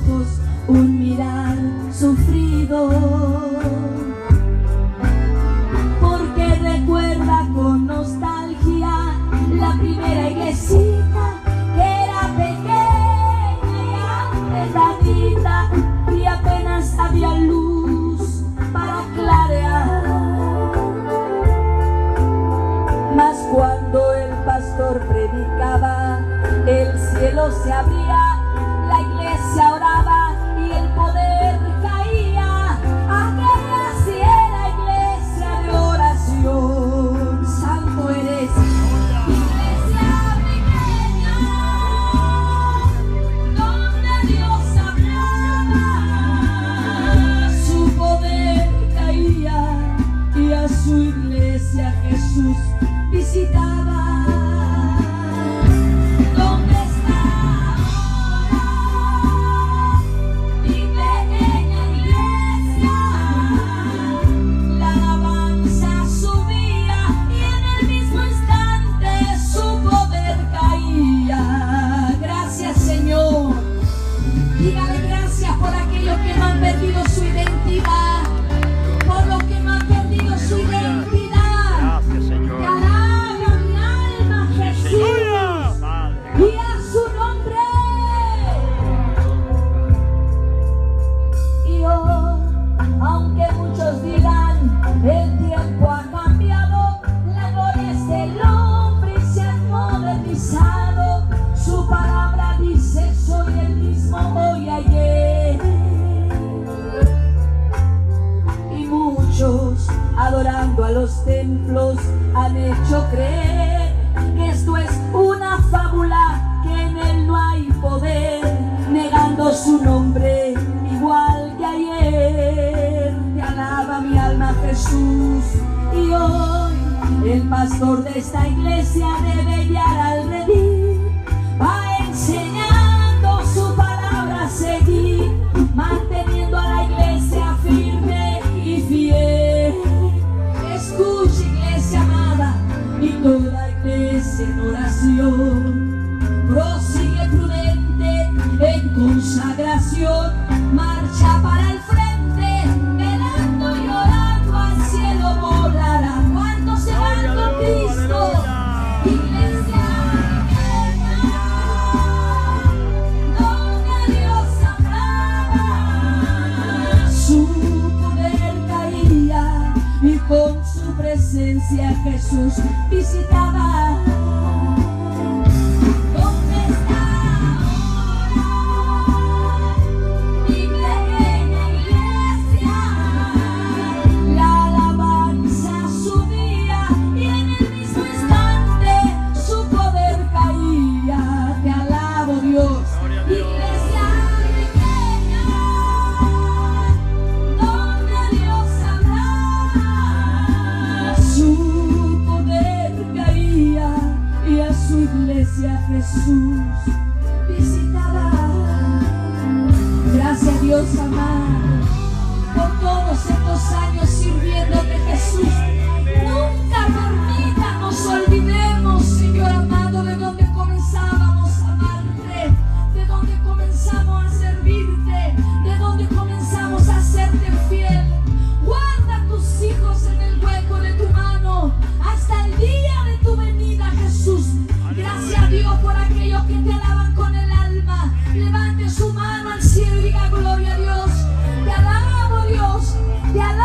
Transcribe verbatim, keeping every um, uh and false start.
ojos un mirar sufrido, porque recuerda con nostalgia la primera iglesita que era pequeña y apretadita, y apenas había luz para clarear. Mas cuando el pastor predicaba, el cielo se abría, la iglesia oraba y el poder caía. Aquella sí era iglesia de oración. Santo eres, iglesia pequeña, donde Dios hablaba, su poder caía y a su iglesia Jesús visitaba. Adorando a los templos han hecho creer que esto es una fábula, que en él no hay poder, negando su nombre igual que ayer. Te alaba mi alma Jesús, y hoy el pastor de esta iglesia debe guiar al redil, va enseñando su palabra a seguir, manteniendo a la iglesia firme y fiel. Escucha, iglesia amada, y toda iglesia en oración prosigue prudente en consagración, marcha para el frente, velando y orando al cielo volará. ¿Cuántos se van con Cristo? Iglesia pequeña, donde Dios hablaba, su poder caía y con su presencia Jesús visitaba. ¿Dónde está ahora mi pequeña iglesia? La alabanza subía y en el mismo instante su poder caía. Te alabo, Dios. Iglesia pequeña, donde Dios hablaba, su poder caía y a su iglesia Jesús visitaba. Gracias, Dios amado, por todos estos años sirviéndote, Jesús. Nunca permita nos olvidemos, Señor amado, de donde comenzábamos a amarte, de donde comenzamos a servirte, de donde comenzamos a serte fiel. Guarda a tus hijos en el hueco de tu mano hasta el día de tu venida, Jesús. Gracias a Dios por aquellos que te alaban con el alma. Levante su mano al cielo y diga gloria a Dios. Te alabo, Dios. Te alabo.